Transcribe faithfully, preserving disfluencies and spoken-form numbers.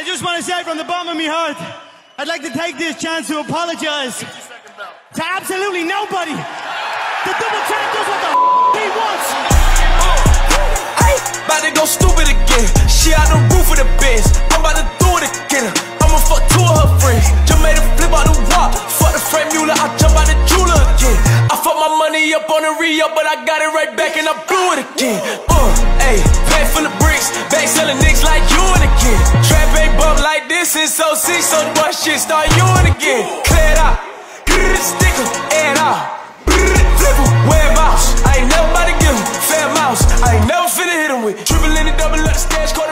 just want to say from the bottom of my heart, I'd like to take this chance to apologize to absolutely nobody. The double champ does what the f he wants. Hey, about to go stupid again. She out the roof of the Benz. I'm about to do it again. I'ma fuck two of her friends. Just made a flip out the wall. Fuck the Frank Mueller, I jump out the jeweler again. I fuck my money up on the re-up, but I got it right back and I blew it again. Uh, ayy, bag full of bricks, back selling niggas like you and again. Trap ain't bump like this since oh six, so the boy shit start you and again. Clear it out, sticker, air it out. Flipper, wear a mouse. I ain't never about to give him fair mouse. I ain't never finna hit him with triple in the double up the stash.